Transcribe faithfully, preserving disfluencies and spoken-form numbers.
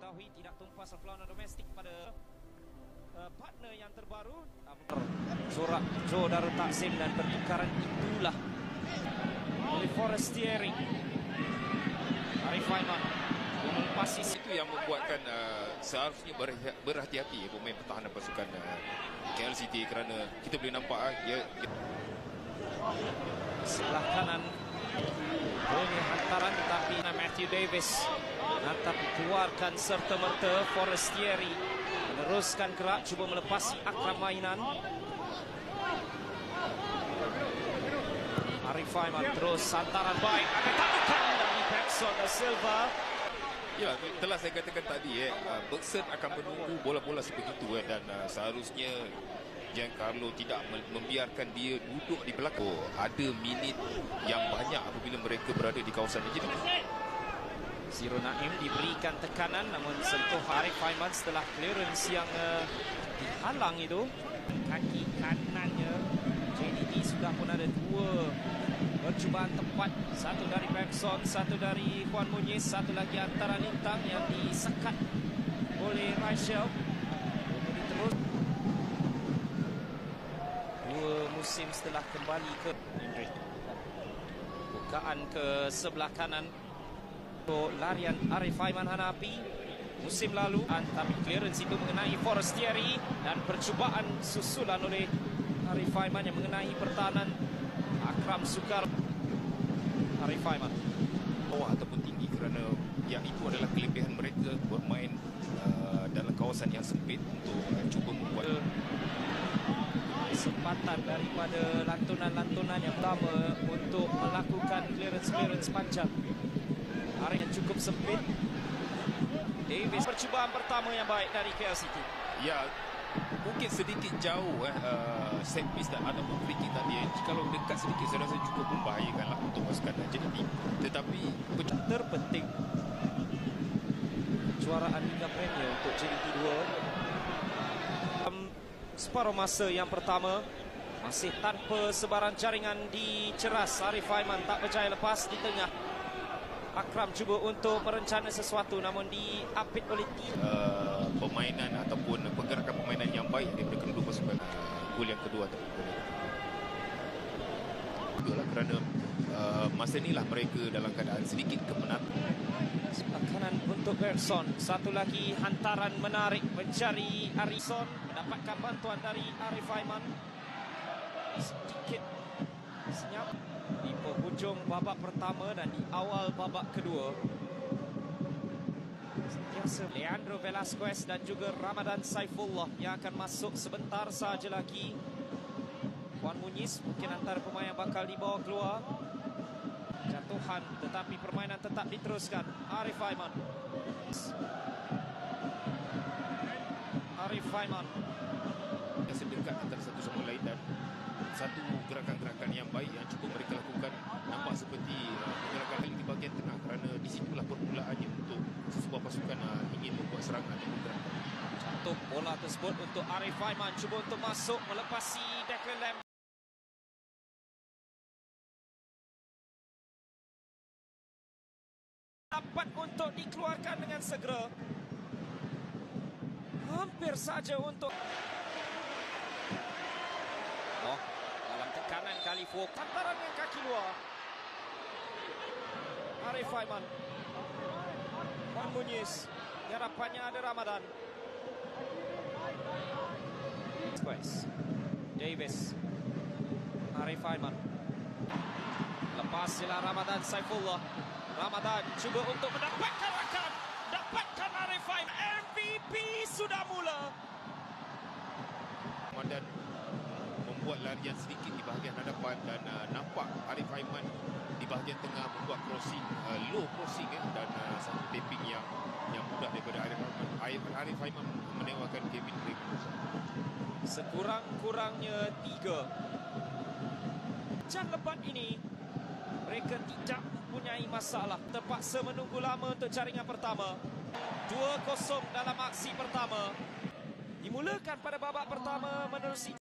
diketahui tidak tumpas perlawanan domestik pada uh, partner yang terbaru. Zorak Jo Darul Takzim dan pertukaran itulah oleh Forestieri. Arif Aiman melepasi itu yang membuatkan uh, seharusnya berhati-hati ya, pemain pertahanan pasukan uh, K L C T, kerana kita boleh nampak uh, ya, ya. Sebelah kanan boleh hantaran tetapi Matthew Davis natap keluarkan serta-merta. Forestieri meneruskan gerak cuba melepasi akram mainan. Arif Aiman terus hantaran baik akan taklukkan dari Bergson da Silva. Ya, telah saya katakan tadi, eh, Bergson akan menunggu bola-bola sebegitu, eh, dan uh, seharusnya Giancarlo tidak membiarkan dia duduk di belakang. Ada minit yang banyak apabila mereka berada di kawasan ini. Jadi Ziro Naim diberikan tekanan namun sentuh Arif Aiman setelah clearance yang uh, dihalang itu. Kaki kanannya J D D sudah pun ada dua percubaan tepat. Satu dari Bergson, satu dari Juan Muñiz, satu lagi antara Lintang yang disekat oleh Rachel. Terus dua musim setelah kembali ke Hendrik. Bukaan ke sebelah kanan untuk larian Arif Aiman Hanapi musim lalu, tapi clearance itu mengenai Forestieri dan percubaan susulan oleh Arif Aiman yang mengenai pertahanan Akram Sukar. Arif Aiman bawah ataupun tinggi, kerana yang itu adalah kelebihan mereka bermain uh, dalam kawasan yang sempit untuk uh, cuba membuat kesempatan daripada lantunan-lantunan yang pertama untuk melakukan clearance-clearance panjang. Arif yang cukup sempit. Davis percubaan pertama yang baik dari K L C T. Ya, mungkin sedikit jauh eh, uh, set piece dan ada free kick tadi. Eh. Kalau dekat sedikit saya rasa cukup membahayakanlah untuk pasukan J D T. Tetapi terpenting kejuaraan Liga Premier untuk J D T dua. Um, separuh masa yang pertama masih tanpa sebaran jaringan diceras. Arif Aiman tak berjaya lepas di tengah. Akram cuba untuk merencana sesuatu namun diapit oleh tim. Uh, permainan ataupun pergerakan permainan yang baik daripada kedua pasukan. Uh, gol yang kedua ataupun gol yang kedua. Itulah kerana uh, masa inilah mereka dalam keadaan sedikit kemenangan. Sebelah kanan untuk Bergson. Satu lagi hantaran menarik mencari Arison. Mendapatkan bantuan dari Arif Aiman. Sedikit senyap di penghujung babak pertama dan di awal babak kedua. Sentiasa Leandro Velasquez dan juga Ramadan Saifullah yang akan masuk sebentar saja lagi. Juan Muñiz mungkin antara pemain yang bakal dibawa keluar. Jatuhan tetapi permainan tetap diteruskan. Arif Aiman. Arif Aiman yang sedekat antara satu sama lain dan satu gerakan-gerakan yang baik yang cukup mereka lakukan nampak seperti uh, gerakan di bahagian tengah, kerana di situlah permulaannya untuk sebuah pasukan uh, ingin membuat serangan dan gerakan. Jatuh bola tersebut untuk Arif Aiman, cuba untuk masuk melepasi Declan Lam. Dapat untuk dikeluarkan dengan segera. Hampir saja untuk oh, dalam tekanan Khalifo, hantaran yang kaki luar. Arif Aiman, Juan Muñiz, di hadapannya ada Ramadan. Davis, Arif Aiman, lepas sila Ramadan Saifullah. Ramadan cuba untuk mendapatkan rakan, dapatkan Arif Aiman. M V P sudah mula. Ramadan membuat larian sedikit di bahagian hadapan dan uh, nampak Arif Aiman di bahagian tengah membuat crossing, uh, low crossing eh, dan uh, satu tapping yang yang mudah daripada Arif Aiman. Arif Aiman menewakan Kevin Pringle. Sekurang-kurangnya tiga. Jam lebat ini mereka tidak mempunyai masalah. Terpaksa menunggu lama untuk jaringan pertama. dua kosong dalam aksi pertama. Dimulakan pada babak pertama menerusi